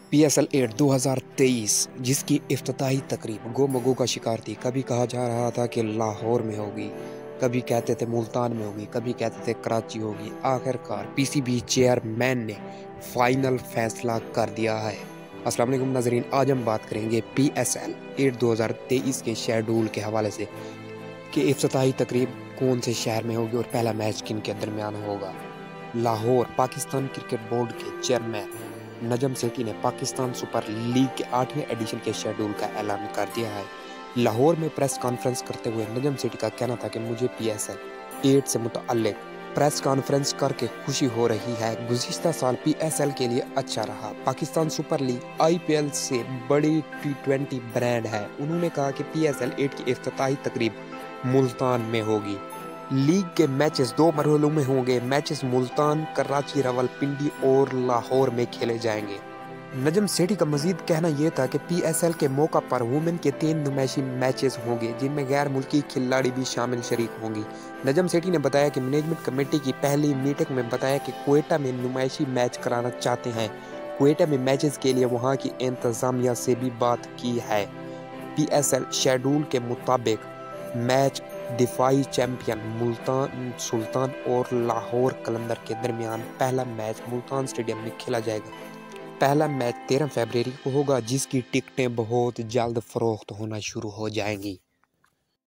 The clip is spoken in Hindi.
PSL 8 2023 जिसकी इफ्तिताही तकरीब गो मगो का शिकार थी। कभी कहा जा रहा था कि लाहौर में होगी, कभी कहते थे मुल्तान में होगी, कभी कहते थे कराची होगी। आखिरकार PCB चेयरमैन ने फाइनल फैसला कर दिया है। अस्सलाम वालेकुम नाजरीन, आज हम बात करेंगे PSL 8 2023 के शेड्यूल के हवाले से कि इफ्तिताही तकरीब कौन से शहर में होगी और पहला मैच किन के दरमियान होगा। लाहौर पाकिस्तान क्रिकेट बोर्ड के चेयरमैन नजम सेठी ने पाकिस्तान सुपर लीग के 8वें एडिशन के शेड्यूल का ऐलान कर दिया है। लाहौर में प्रेस कॉन्फ्रेंस करते हुए नजम सेठी का कहना था कि मुझे PSL 8 से मुतल्लिक प्रेस कॉन्फ्रेंस करके खुशी हो रही है। गुज़िश्ता साल PSL के लिए अच्छा रहा। पाकिस्तान सुपर लीग IPL से बड़ी T20 ब्रांड है। उन्होंने कहा कि PSL 8 की इफ्तिताही तकरीब मुल्तान में होगी। लीग के मैचेस 2 मरहलों में होंगे। मैचेस मुल्तान, कराची, रावलपिंडी और लाहौर में खेले जाएंगे। नजम सेठी का मजीद कहना यह था कि PSL के मौका पर वुमेन के 3 नुमाइशी मैचेस होंगे जिनमें गैर मुल्की खिलाड़ी भी शामिल शरीक होंगी। नजम सेठी ने बताया कि मैनेजमेंट कमेटी की पहली मीटिंग में बताया कि क्वेटा में नुमाइशी मैच कराना चाहते हैं। क्वेटा में मैचेस के लिए वहां की इंतजामिया से भी बात की है। PSL शेड्यूल के मुताबिक मैच दिफाई चैंपियन मुल्तान सुल्तान और लाहौर कलंदर के दरमियान पहला मैच मुल्तान स्टेडियम में खेला जाएगा। पहला मैच 13 फरवरी को होगा जिसकी टिकटें बहुत जल्द फरोख्त होना शुरू हो जाएंगी।